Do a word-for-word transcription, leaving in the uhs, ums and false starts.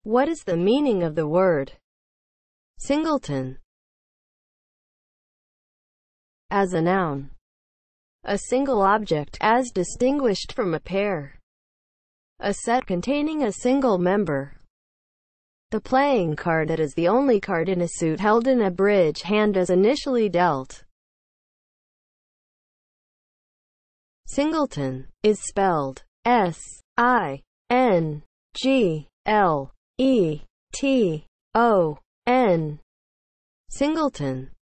What is the meaning of the word singleton? As a noun, a single object, as distinguished from a pair. A set containing a single member. The playing card that is the only card in a suit held in a bridge hand as initially dealt. Singleton is spelled S I N G L E T O N. Singleton